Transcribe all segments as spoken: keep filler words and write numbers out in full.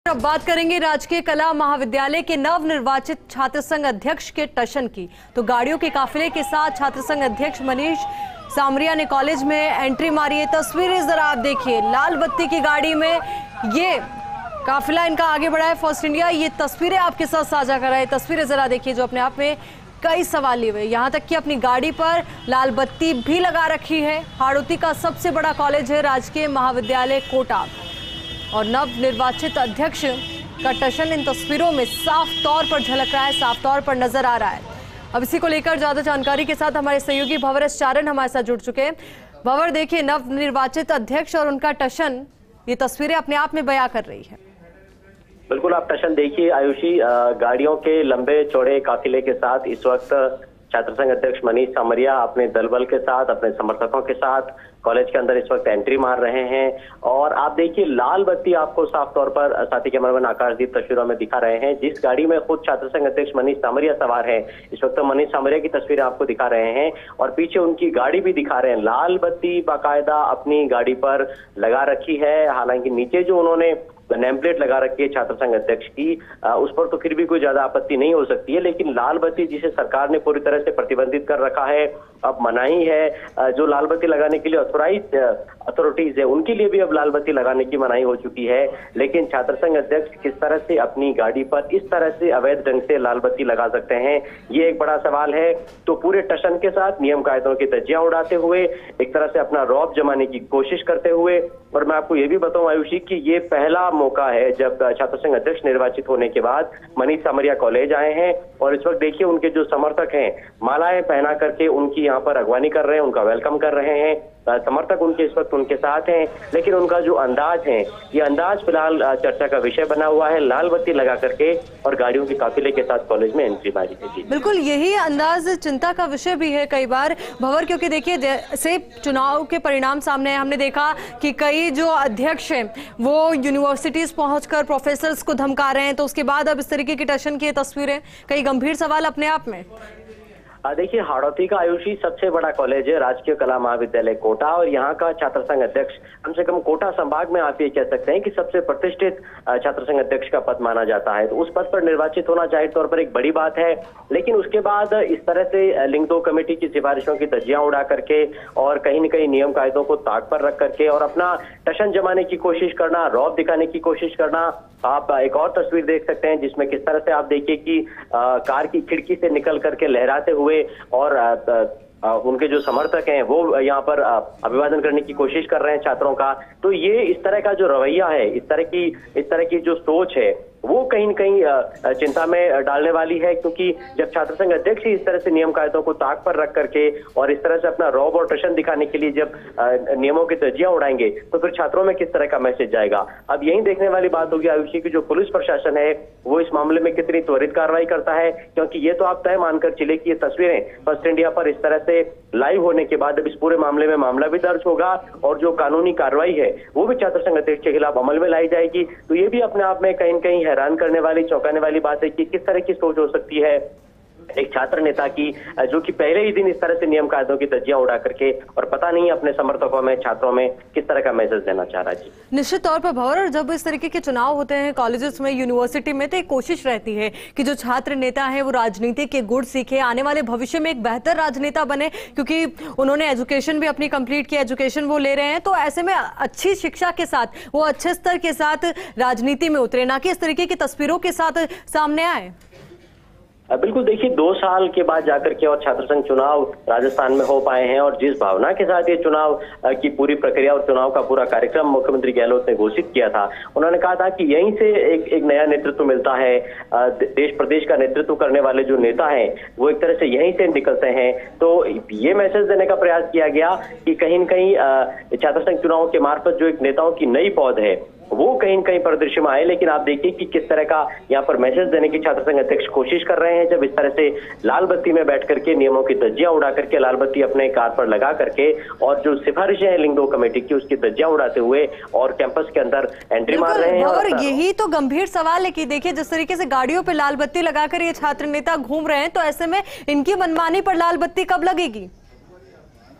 अब बात करेंगे राजकीय कला महाविद्यालय के नवनिर्वाचित छात्र संघ अध्यक्ष के टशन की। तो गाड़ियों के काफिले के साथ छात्र संघ अध्यक्ष मनीष सामरिया ने कॉलेज में एंट्री मारी है। तस्वीरें जरा आप देखिए, लाल बत्ती की गाड़ी में ये काफिला इनका आगे बढ़ा है। फर्स्ट इंडिया ये तस्वीरें आपके साथ साझा कर रहा है। तस्वीरें जरा देखिए जो अपने आप में कई सवाल लिए हुए, यहाँ तक कि अपनी गाड़ी पर लाल बत्ती भी लगा रखी है। हाड़ौती का सबसे बड़ा कॉलेज है राजकीय महाविद्यालय कोटा और नव निर्वाचित अध्यक्ष का टशन इन तस्वीरों में साफ तौर पर झलक रहा है, साफ तौर पर नजर आ रहा है। अब इसी को लेकर ज्यादा जानकारी के साथ हमारे सहयोगी भंवर एस चारण हमारे साथ जुड़ चुके हैं। भंवर, देखिए नव निर्वाचित अध्यक्ष और उनका टशन, ये तस्वीरें अपने आप में बयां कर रही है। बिल्कुल, आप टशन देखिए आयुषी, गाड़ियों के लंबे चौड़े काफिले के साथ इस वक्त छात्र संघ अध्यक्ष मनीष सामरिया अपने दलबल के साथ, अपने समर्थकों के साथ कॉलेज के अंदर इस वक्त एंट्री मार रहे हैं। और आप देखिए लाल बत्ती आपको साफ तौर पर साथी कैमरामैन आकाशदीप तस्वीरों में दिखा रहे हैं। जिस गाड़ी में खुद छात्र संघ अध्यक्ष मनीष सामरिया सवार है, इस वक्त मनीष सामरिया की तस्वीरें आपको दिखा रहे हैं और पीछे उनकी गाड़ी भी दिखा रहे हैं। लाल बत्ती बाकायदा अपनी गाड़ी पर लगा रखी है। हालांकि नीचे जो उन्होंने नेम प्लेट लगा रखी है छात्र संघ अध्यक्ष की, उस पर तो फिर भी कोई ज्यादा आपत्ति नहीं हो सकती है, लेकिन लाल बत्ती जिसे सरकार ने पूरी तरह से प्रतिबंधित कर रखा है, अब मनाही है। जो लाल बत्ती लगाने के लिए ऑथोराइज अथॉरिटीज है उनके लिए भी अब लाल बत्ती लगाने की मनाही हो चुकी है। लेकिन छात्र संघ अध्यक्ष किस तरह से अपनी गाड़ी पर इस तरह से अवैध ढंग से लाल बत्ती लगा सकते हैं, ये एक बड़ा सवाल है। तो पूरे टशन के साथ नियम कायदों की धज्जियां उड़ाते हुए एक तरह से अपना रौब जमाने की कोशिश करते हुए, और मैं आपको ये भी बताऊं आयुषी कि ये पहला मौका है जब छात्र संघ अध्यक्ष निर्वाचित होने के बाद मनीष सामरिया कॉलेज आए हैं और इस वक्त देखिए उनके जो समर्थक हैं मालाएं पहना करके उनकी यहाँ पर अगवानी कर रहे हैं, उनका वेलकम कर रहे हैं। समर्थक उनके इस वक्त उनके साथ हैं, लेकिन उनका जो अंदाज है, ये अंदाज फिलहाल चर्चा का विषय बना हुआ है। लाल बत्ती लगा करके और गाड़ियों के काफिले के साथ कॉलेज में एंट्री मारी है। बिल्कुल, यही अंदाज चिंता का विषय भी है कई बार भंवर, क्योंकि देखिए जैसे चुनाव के परिणाम सामने आए, हमने देखा कि कई जो अध्यक्ष हैं वो यूनिवर्सिटीज पहुंचकर प्रोफेसर्स को धमका रहे हैं। तो उसके बाद अब इस तरीके की टशन की तस्वीरें, कई गंभीर सवाल अपने आप में। देखिए हाड़ौती का आयुषी सबसे बड़ा कॉलेज है राजकीय कला महाविद्यालय कोटा और यहाँ का छात्र संघ अध्यक्ष कम से कम कोटा संभाग में आप ये कह सकते हैं कि सबसे प्रतिष्ठित छात्र संघ अध्यक्ष का पद माना जाता है। तो उस पद पर निर्वाचित होना जाहिर तौर पर एक बड़ी बात है, लेकिन उसके बाद इस तरह से लिंग दो कमेटी की सिफारिशों की धज्जियां उड़ा करके और कहीं न कहीं नियम कायदों को ताक पर रख करके और अपना टशन जमाने की कोशिश करना, रौब दिखाने की कोशिश करना। आप एक और तस्वीर देख सकते हैं जिसमें किस तरह से आप देखिए कि आ, कार की खिड़की से निकल करके लहराते हुए और आ, आ, उनके जो समर्थक हैं वो यहाँ पर अभिवादन करने की कोशिश कर रहे हैं छात्रों का। तो ये इस तरह का जो रवैया है, इस तरह की इस तरह की जो सोच है वो कहीं न कहीं चिंता में डालने वाली है, क्योंकि जब छात्र संघ अध्यक्ष ही इस तरह से नियम कायदों को ताक पर रख करके और इस तरह से अपना रौब और टशन दिखाने के लिए जब नियमों की धज्जियां उड़ाएंगे तो फिर छात्रों में किस तरह का मैसेज जाएगा। अब यही देखने वाली बात होगी आयुषी की जो पुलिस प्रशासन है वो इस मामले में कितनी त्वरित कार्रवाई करता है, क्योंकि ये तो आप तय मानकर चले कि ये तस्वीरें फर्स्ट इंडिया पर इस तरह से लाइव होने के बाद अब इस पूरे मामले में मामला भी दर्ज होगा और जो कानूनी कार्रवाई है वो भी छात्र संघ अध्यक्ष के खिलाफ अमल में लाई जाएगी। तो ये भी अपने आप में कहीं न कहीं हैरान करने वाली, चौंकाने वाली बात है कि किस तरह की सोच हो सकती है एक छात्र नेता की, जो कि पहले ही दिन इस तरह से नियम कायदों की धज्जियां उड़ा करके और पता नहीं अपने समर्थकों में, छात्रों में किस तरह का मैसेज देना चाह रहा है। जी निश्चित तौर पर भंवर, और जब इस तरीके के चुनाव होते हैं कॉलेजेस में, यूनिवर्सिटी में, तो एक कोशिश रहती है कि जो छात्र नेता है वो राजनीति के गुण सीखे, आने वाले भविष्य में एक बेहतर राजनेता बने, क्योंकि उन्होंने एजुकेशन भी अपनी कंप्लीट की, एजुकेशन वो ले रहे हैं। तो ऐसे में अच्छी शिक्षा के साथ वो अच्छे स्तर के साथ राजनीति में उतरे, ना कि इस तरीके की तस्वीरों के साथ सामने आए। बिल्कुल, देखिए दो साल के बाद जाकर के और छात्र संघ चुनाव राजस्थान में हो पाए हैं और जिस भावना के साथ ये चुनाव की पूरी प्रक्रिया और चुनाव का पूरा कार्यक्रम मुख्यमंत्री गहलोत ने घोषित किया था, उन्होंने कहा था कि यहीं से एक एक नया नेतृत्व मिलता है। देश प्रदेश का नेतृत्व करने वाले जो नेता हैं वो एक तरह से यहीं से निकलते हैं। तो ये मैसेज देने का प्रयास किया गया कि कहीं न कहीं छात्र संघ चुनाव के मार्फत जो एक नेताओं की नई पौध है वो कहीं न कहीं परिदृश्य में आए। लेकिन आप देखिए कि किस तरह का यहाँ पर मैसेज देने की छात्र संघ अध्यक्ष कोशिश कर रहे हैं, जब इस तरह से लाल बत्ती में बैठ करके नियमों की धज्जियां उड़ा करके, लाल बत्ती अपने कार पर लगा करके और जो सिफारिशें हैं लिंग दो कमेटी की उसकी धज्जियां उड़ाते हुए और कैंपस के अंदर एंट्री मार रहे हैं। और यही तो गंभीर सवाल है कि देखिए जिस तरीके से गाड़ियों पर लाल बत्ती लगाकर ये छात्र नेता घूम रहे हैं, तो ऐसे में इनकी मनमानी पर लाल बत्ती कब लगेगी?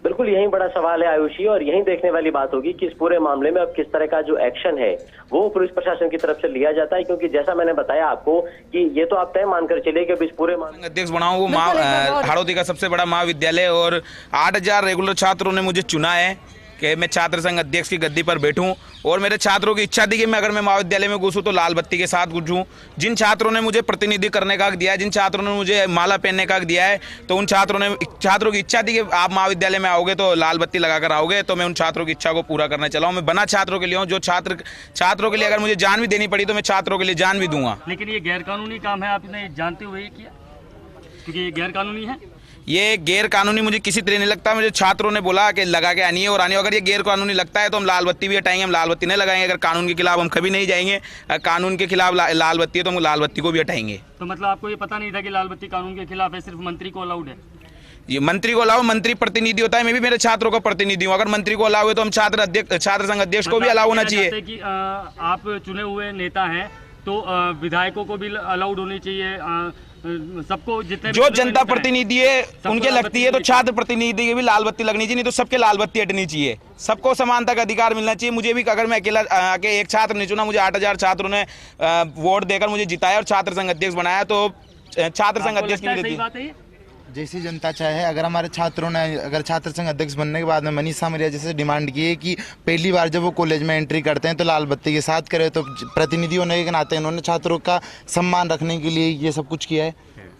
बिल्कुल यही बड़ा सवाल है आयुषी, और यही देखने वाली बात होगी कि इस पूरे मामले में अब किस तरह का जो एक्शन है वो पुलिस प्रशासन की तरफ से लिया जाता है, क्योंकि जैसा मैंने बताया आपको कि ये तो आप तय मानकर चलिए कि अब इस पूरे मामले अध्यक्ष बनाऊं वो हाड़ौती का सबसे बड़ा महाविद्यालय, और आठ हजार रेगुलर छात्रों ने मुझे चुना है कि मैं छात्र संघ अध्यक्ष की गद्दी पर बैठूं, और मेरे छात्रों की इच्छा थी कि मैं अगर मैं महाविद्यालय में घुसूं तो लाल बत्ती के साथ घुसूं। जिन छात्रों ने मुझे प्रतिनिधि करने का हक दिया है, जिन छात्रों ने मुझे माला पहनने का हक दिया है, तो उन छात्रों ने छात्रों की इच्छा थी कि आप महाविद्यालय में आओगे तो लाल बत्ती लगाकर आओगे, तो मैं उन छात्रों की इच्छा को पूरा करने चला हूँ। मैं बना छात्रों के लिए हूँ, जो छात्र छात्रों के लिए अगर मुझे जान भी देनी पड़ी तो मैं छात्रों के लिए जान भी दूंगा। लेकिन ये गैर कानूनी काम है, आपने जानते हुए किया, क्योंकि ये गैर कानूनी है। ये गैर कानूनी मुझे किसी तरह नहीं लगता। मुझे छात्रों ने बोला कि लगा के आनी है और आनी है। अगर ये गैर कानूनी लगता है तो हम लाल बत्ती भी हटाएंगे, हम लाल बत्ती नहीं लगाएंगे। अगर कानून के खिलाफ हम कभी नहीं जाएंगे, कानून के खिलाफ ला, लाल बत्ती है तो हम लाल बत्ती को भी हटाएंगे। तो मतलब आपको ये पता नहीं था कि लाल बत्ती कानून के खिलाफ है, सिर्फ मंत्री को अलाउड है? ये मंत्री को अलाउ, मंत्री प्रतिनिधि होता है, मैं भी मेरे छात्रों का प्रतिनिधि हूँ। अगर मंत्री को अलाउ है तो हम छात्र अध्यक्ष छात्र संघ अध्यक्ष को भी अलाउ होना चाहिए। कि आप चुने हुए नेता हैं तो विधायकों को भी अलाउड होनी चाहिए, सबको जितने जो जनता प्रतिनिधि है उनके लगती है, तो छात्र प्रतिनिधि की भी लाल बत्ती लगनी चाहिए, नहीं तो सबके लाल बत्ती हटनी चाहिए। सबको समानता का अधिकार मिलना चाहिए। मुझे भी अगर मैं अकेला आके एक छात्र नहीं चुना, मुझे आठ हजार छात्रों ने वोट देकर मुझे जिताया और छात्र संघ अध्यक्ष बनाया, तो छात्र संघ अध्यक्ष की जैसी जनता चाहे। अगर हमारे छात्रों ने अगर छात्र संघ अध्यक्ष बनने के बाद में मनीष सामरिया जैसे डिमांड की है कि पहली बार जब वो कॉलेज में एंट्री करते हैं तो लाल बत्ती के साथ करें, तो प्रतिनिधि होने के नाते इन्होंने छात्रों का सम्मान रखने के लिए ये सब कुछ किया है।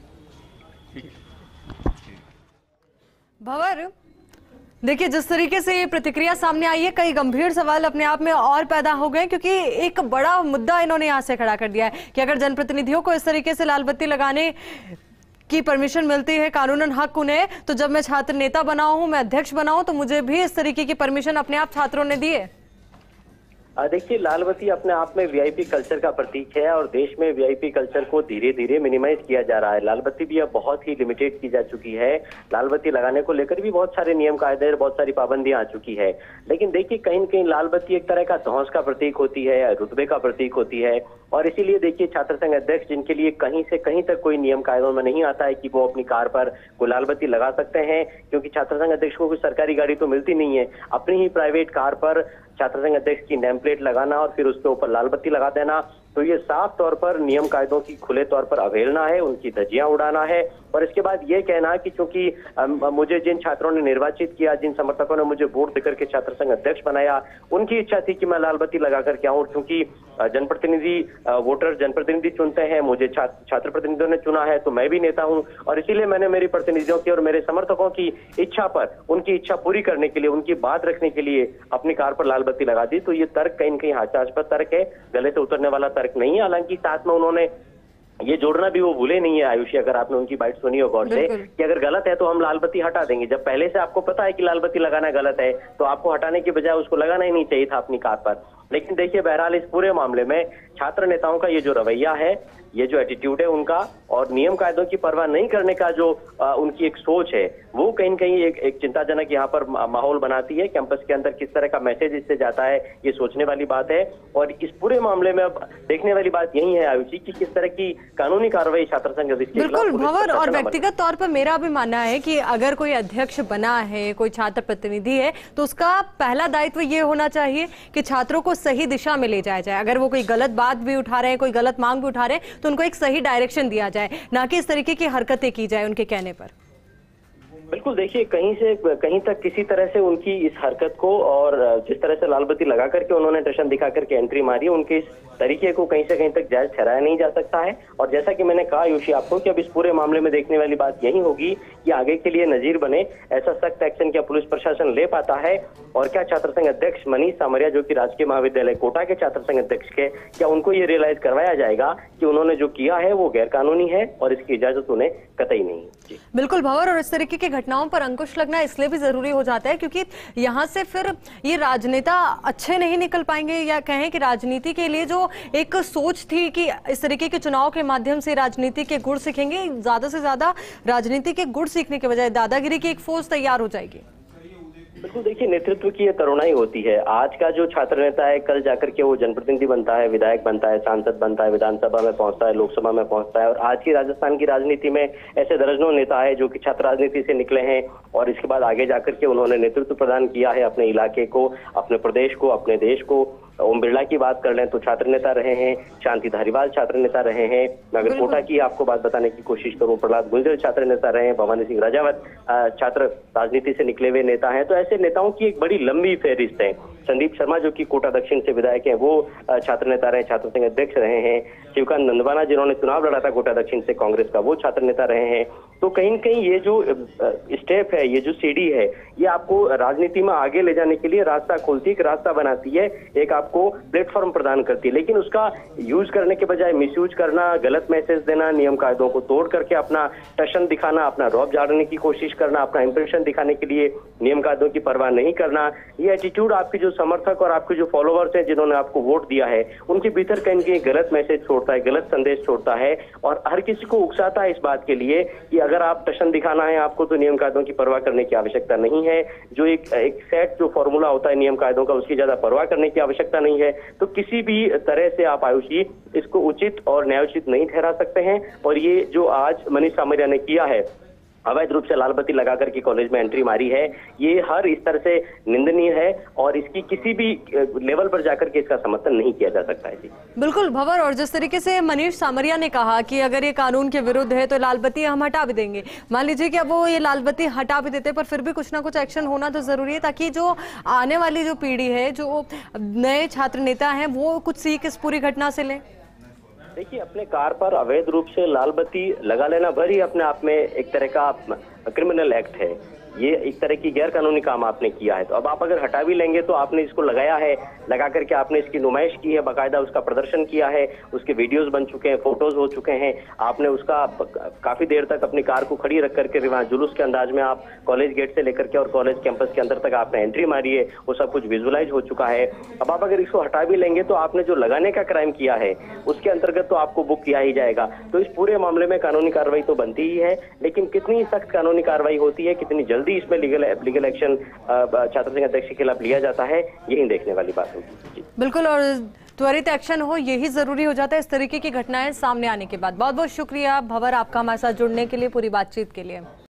भंवर, देखिए जिस तरीके से ये प्रतिक्रिया सामने आई है, कई गंभीर सवाल अपने आप में और पैदा हो गए, क्योंकि एक बड़ा मुद्दा इन्होंने यहाँ से खड़ा कर दिया है कि अगर जनप्रतिनिधियों को इस तरीके से लाल बत्ती लगाने की परमिशन मिलती है, कानूनन हक उन्हें, तो जब मैं छात्र नेता बना हूं, मैं अध्यक्ष बना हूं, तो मुझे भी इस तरीके की परमिशन अपने आप छात्रों ने दी है। देखिए, लाल बत्ती अपने आप में वीआईपी कल्चर का प्रतीक है और देश में वीआईपी कल्चर को धीरे धीरे मिनिमाइज किया जा रहा है। लाल बत्ती भी अब बहुत ही लिमिटेड की जा चुकी है। लाल बत्ती लगाने को लेकर भी बहुत सारे नियम कायदे, बहुत सारी पाबंदियां आ चुकी है। लेकिन देखिए, कहीं न कहीं लाल बत्ती एक तरह का धौंस का प्रतीक होती है, रुतबे का प्रतीक होती है, और इसीलिए देखिए छात्र संघ अध्यक्ष जिनके लिए कहीं से कहीं तक कोई नियम कायदों में नहीं आता है कि वो अपनी कार पर कोई लाल बत्ती लगा सकते हैं, क्योंकि छात्र संघ अध्यक्ष को कोई सरकारी गाड़ी तो मिलती नहीं है। अपनी ही प्राइवेट कार पर छात्र संघ अध्यक्ष की नेम प्लेट लगाना और फिर उसके ऊपर लाल बत्ती लगा देना, तो ये साफ तौर पर नियम कायदों की खुले तौर पर अवहेलना है, उनकी धज्जियां उड़ाना है। और इसके बाद ये कहना कि चूंकि मुझे जिन छात्रों ने निर्वाचित किया, जिन समर्थकों ने मुझे वोट देकर के छात्र संघ अध्यक्ष बनाया, उनकी इच्छा थी कि मैं लाल बत्ती लगा करके आऊं, क्योंकि जनप्रतिनिधि वोटर जनप्रतिनिधि चुनते हैं, मुझे छात्र प्रतिनिधियों ने चुना है, तो मैं भी नेता हूं, और इसीलिए मैंने मेरे प्रतिनिधियों की और मेरे समर्थकों की इच्छा पर, उनकी इच्छा पूरी करने के लिए, उनकी बात रखने के लिए अपनी कार पर लाल बत्ती लगा दी। तो ये तर्क कहीं न कहीं हास्यास्पद तर्क है, गले से उतरने वाला तर्क नहीं है। हालांकि साथ में उन्होंने ये जोड़ना भी वो भूले नहीं है आयुषी, अगर आपने उनकी बाइट सुनी हो गौर से, कि अगर गलत है तो हम लाल बत्ती हटा देंगे। जब पहले से आपको पता है कि लाल बत्ती लगाना गलत है, तो आपको हटाने के बजाय उसको लगाना ही नहीं चाहिए था अपनी कार पर। लेकिन देखिए, बहरहाल इस पूरे मामले में छात्र नेताओं का ये जो रवैया है, ये जो एटीट्यूड है उनका, और नियम कायदों की परवाह नहीं करने का जो आ, उनकी एक सोच है, वो कहीं न कहीं एक, एक चिंताजनक यहाँ पर माहौल बनाती है। कैंपस के अंदर किस तरह का मैसेज इससे जाता है, ये सोचने वाली बात है। और इस पूरे मामले में अब देखने वाली बात यही है आयुषी कि किस तरह की कानूनी कार्रवाई छात्र संघ बिल्कुल भंवर, और व्यक्तिगत तौर पर मेरा भी मानना है कि अगर कोई अध्यक्ष बना है, कोई छात्र प्रतिनिधि है, तो उसका पहला दायित्व ये होना चाहिए कि छात्रों को सही दिशा में ले जाया जाए। अगर वो कोई गलत बात भी उठा रहे हैं, कोई गलत मांग भी उठा रहे हैं, तो उनको एक सही डायरेक्शन दिया जाए, ना कि इस तरीके की हरकतें की जाए उनके कहने पर। बिल्कुल, देखिए कहीं से कहीं तक किसी तरह से उनकी इस हरकत को, और जिस तरह से लाल बत्ती लगा करके उन्होंने टशन दिखा करके एंट्री मारी, उनके इस तरीके को कहीं से कहीं तक जायज ठहराया नहीं जा सकता है। और जैसा कि मैंने कहा आयुषी आपको कि अब इस पूरे मामले में देखने वाली बात यही होगी कि आगे के लिए नजीर बने, ऐसा सख्त एक्शन क्या पुलिस प्रशासन ले पाता है, और क्या छात्र संघ अध्यक्ष मनीष सामरिया, जो कि राजकीय महाविद्यालय कोटा के छात्र संघ अध्यक्ष के, क्या उनको ये रियलाइज करवाया जाएगा कि उन्होंने जो किया है वो गैर कानूनी है और इसकी इजाजत उन्हें कतई नहीं है। बिल्कुल भंवर, और इस तरीके की घटनाओं पर अंकुश लगना इसलिए भी जरूरी हो जाता है क्योंकि यहाँ से फिर ये राजनेता अच्छे नहीं निकल पाएंगे, या कहें कि राजनीति के लिए जो एक सोच थी कि इस तरीके के चुनाव के माध्यम से राजनीति के गुण सीखेंगे, ज्यादा से ज्यादा राजनीति के गुण सीखने के बजाय दादागिरी की एक फौज तैयार हो जाएगी। बिल्कुल, देखिए नेतृत्व की ये तरुणाई होती है। आज का जो छात्र नेता है कल जाकर के वो जनप्रतिनिधि बनता है, विधायक बनता है, सांसद बनता है, विधानसभा में पहुंचता है, लोकसभा में पहुंचता है। और आज की राजस्थान की राजनीति में ऐसे दर्जनों नेता है जो कि छात्र राजनीति से निकले हैं और इसके बाद आगे जाकर के उन्होंने नेतृत्व प्रदान किया है अपने इलाके को, अपने प्रदेश को, अपने देश को। ओम बिरला की बात कर लें तो छात्र नेता रहे हैं, शांति धारीवाल छात्र नेता रहे हैं। मैं अगर कोटा की आपको बात बताने की कोशिश करूं, प्रहलाद गुर्जर छात्र नेता रहे हैं, भवानी सिंह राजावत छात्र राजनीति से निकले हुए नेता हैं। तो ऐसे नेताओं की एक बड़ी लंबी फहरिस्त है। संदीप शर्मा जो कि कोटा दक्षिण से विधायक हैं, वो छात्र नेता रहे, छात्र संघ अध्यक्ष रहे हैं। शिवकांत नंदवाना जिन्होंने चुनाव लड़ा था कोटा दक्षिण से कांग्रेस का, वो छात्र नेता रहे हैं। तो कहीं न कहीं ये जो स्टेप है, ये जो सीढ़ी है, ये आपको राजनीति में आगे ले जाने के लिए रास्ता खोलती है, एक रास्ता बनाती है, एक आपको प्लेटफॉर्म प्रदान करती है। लेकिन उसका यूज करने के बजाय मिसयूज करना, गलत मैसेज देना, नियम कायदों को तोड़ करके अपना टशन दिखाना, अपना रौब झाड़ने की कोशिश करना, अपना इंप्रेशन दिखाने के लिए नियम कायदों की परवाह नहीं करना, ये एटीट्यूड आपके जो समर्थक और आपके जो फॉलोवर्स हैं जिन्होंने आपको वोट दिया है, उनके भीतर कहीं कहीं गलत मैसेज छोड़ता है, गलत संदेश छोड़ता है और हर किसी को उकसाता है इस बात के लिए कि अगर आप टशन दिखाना है आपको तो नियम कायदों की परवाह करने की आवश्यकता नहीं है। जो एक एक सेट जो फॉर्मूला होता है नियम कायदों का, उसकी ज्यादा परवाह करने की आवश्यकता नहीं है। तो किसी भी तरह से आप आयुषी इसको उचित और न्यायोचित नहीं ठहरा सकते हैं। और ये जो आज मनीष सामरिया ने किया है, अवैध रूप से लाल बत्ती लगा करके कॉलेज में एंट्री मारी है, ये हर स्तर से निंदनीय है और इसकी किसी भी लेवल पर जाकर के इसका समर्थन नहीं किया जा सकता है। जी बिल्कुल भंवर, और जिस तरीके से मनीष सामरिया ने कहा कि अगर ये कानून के विरुद्ध है तो लाल बत्ती हम हटा भी देंगे, मान लीजिए कि अब वो ये लाल बत्ती हटा भी देते पर फिर भी कुछ ना कुछ एक्शन होना तो जरूरी है, ताकि जो आने वाली जो पीढ़ी है, जो नए छात्र नेता हैं, वो कुछ सीख इस पूरी घटना से लें। देखिए, अपने कार पर अवैध रूप से लाल बत्ती लगा लेना भर ही अपने आप में एक तरह का क्रिमिनल एक्ट है। ये एक तरह की गैर कानूनी काम आपने किया है। तो अब आप अगर हटा भी लेंगे तो आपने इसको लगाया है, लगा करके आपने इसकी नुमाइश की है, बाकायदा उसका प्रदर्शन किया है, उसके वीडियोस बन चुके हैं, फोटोज हो चुके हैं। आपने उसका काफी देर तक अपनी कार को खड़ी रख करके वहाँ जुलूस के अंदाज में आप कॉलेज गेट से लेकर के और कॉलेज कैंपस के अंदर तक आपने एंट्री मारी है, वो सब कुछ विजुअलाइज हो चुका है। अब आप अगर इसको हटा भी लेंगे तो आपने जो लगाने का क्राइम किया है उसके अंतर्गत तो आपको बुक किया ही जाएगा। तो इस पूरे मामले में कानूनी कार्रवाई तो बनती ही है, लेकिन कितनी सख्त कानूनी कार्रवाई होती है, कितनी जल्दी इसमें लीगल लीगल एक्शन छात्र संघ अध्यक्ष के खिलाफ लिया जाता है, यही देखने वाली बात होगी। बिल्कुल, और त्वरित एक्शन हो यही जरूरी हो जाता है इस तरीके की घटनाएं सामने आने के बाद। बहुत बहुत शुक्रिया भंवर आपका हमारे साथ जुड़ने के लिए, पूरी बातचीत के लिए।